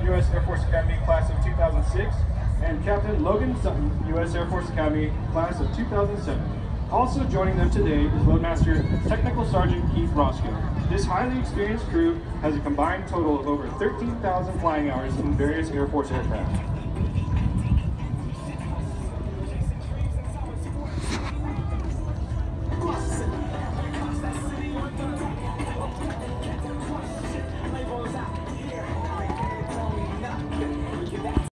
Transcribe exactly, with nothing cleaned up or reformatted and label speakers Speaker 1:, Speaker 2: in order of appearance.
Speaker 1: U S Air Force Academy, class of two thousand six, and Captain Logan Sutton, U S Air Force Academy, class of two thousand seven. Also joining them today is Loadmaster Technical Sergeant Keith Roscoe. This highly experienced crew has a combined total of over thirteen thousand flying hours in various Air Force aircraft.